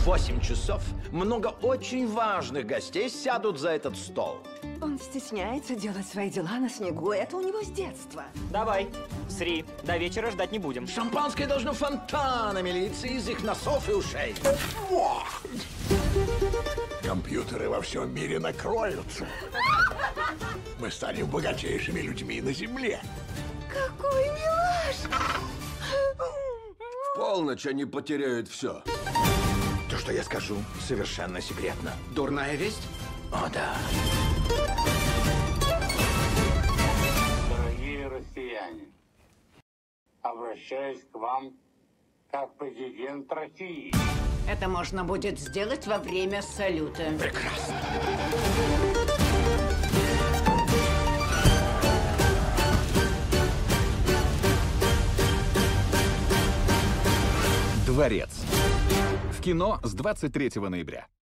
8 часов много очень важных гостей сядут за этот стол. Он стесняется делать свои дела на снегу. Это у него с детства. Давай, Сри, до вечера ждать не будем. Шампанское должно фонтанами литься из их носов и ушей. Компьютеры во всем мире накроются. Мы станем богатейшими людьми на Земле. Какой милаш! В полночь они потеряют все. То, что я скажу, совершенно секретно. Дурная весть? О, да. Дорогие россияне, обращаюсь к вам как президент России. Это можно будет сделать во время салюта. Прекрасно. «Дворец». В кино с 23 ноября.